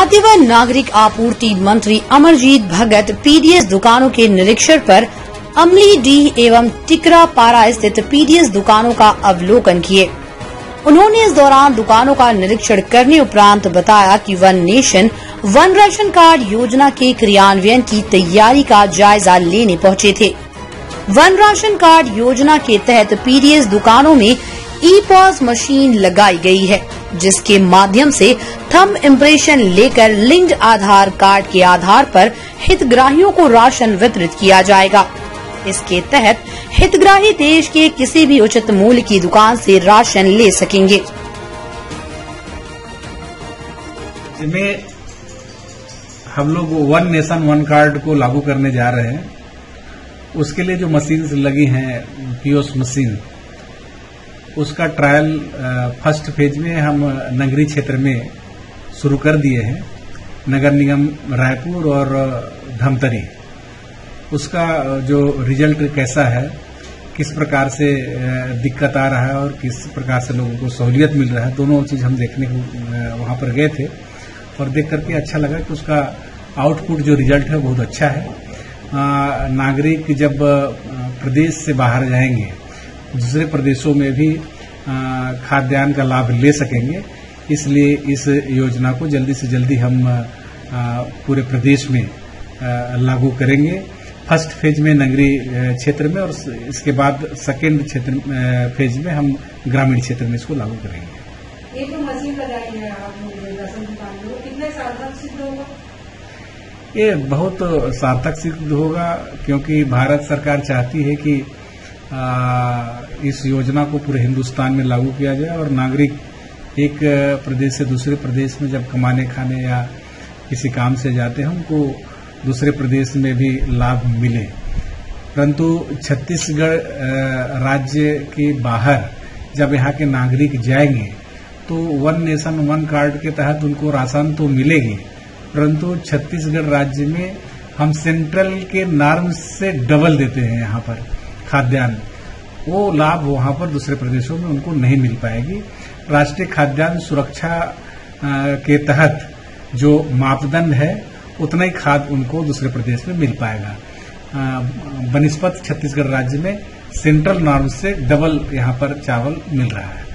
खाद्य व नागरिक आपूर्ति मंत्री अमरजीत भगत पीडीएस दुकानों के निरीक्षण पर अमलीडीह एवं टिकरापारा स्थित पीडीएस दुकानों का अवलोकन किए। उन्होंने इस दौरान दुकानों का निरीक्षण करने उपरांत बताया कि one nation one ration card योजना के क्रियान्वयन की तैयारी का जायजा लेने पहुंचे थे। वन राशन कार्ड योजना के तहत पीडीएस दुकानों में ई-पॉस मशीन लगाई गई है, जिसके माध्यम से थंब इम्प्रेशन लेकर लिंक्ड आधार कार्ड के आधार पर हितग्राहियों को राशन वितरित किया जाएगा। इसके तहत हितग्राही देश के किसी भी उचित मूल्य की दुकान से राशन ले सकेंगे। इसमें हम लोग वन नेशन वन कार्ड को लागू करने जा रहे हैं। उसके लिए जो मशीन लगी हैं पीओएस मशीन, उसका ट्रायल फर्स्ट फेज में हम नगरीय क्षेत्र में शुरू कर दिए हैं, नगर निगम रायपुर और धमतरी। उसका जो रिजल्ट कैसा है, किस प्रकार से दिक्कत आ रहा है और किस प्रकार से लोगों को सहूलियत मिल रहा है, दोनों चीज हम देखने को वहां पर गए थे और देख करके अच्छा लगा कि उसका आउटपुट जो रिजल्ट है बहुत अच्छा है। नागरिक जब प्रदेश से बाहर जाएंगे, दूसरे प्रदेशों में भी खाद्यान्न का लाभ ले सकेंगे। इसलिए इस योजना को जल्दी से जल्दी हम पूरे प्रदेश में लागू करेंगे। फर्स्ट फेज में नगरीय क्षेत्र में और इसके बाद सेकेंड फेज में हम ग्रामीण क्षेत्र में इसको लागू करेंगे। ये जो मशीन लगाई है आपने राशन दुकान में, कितने सार्थक सिद्ध होगा? ये बहुत सार्थक सिद्ध होगा, क्योंकि भारत सरकार चाहती है कि इस योजना को पूरे हिंदुस्तान में लागू किया जाए और नागरिक एक प्रदेश से दूसरे प्रदेश में जब कमाने खाने या किसी काम से जाते हैं, उनको दूसरे प्रदेश में भी लाभ मिले। परंतु छत्तीसगढ़ राज्य के बाहर जब यहाँ के नागरिक जाएंगे तो वन नेशन वन कार्ड के तहत उनको राशन तो मिलेगी, परंतु छत्तीसगढ़ राज्य में हम सेंट्रल के नॉर्म से डबल देते हैं यहाँ पर खाद्यान्न। वो लाभ वहां पर दूसरे प्रदेशों में उनको नहीं मिल पाएगी। राष्ट्रीय खाद्यान्न सुरक्षा के तहत जो मापदंड है, उतना ही खाद्य उनको दूसरे प्रदेश में मिल पाएगा। बनिस्पत छत्तीसगढ़ राज्य में सेंट्रल नॉर्म से डबल यहाँ पर चावल मिल रहा है।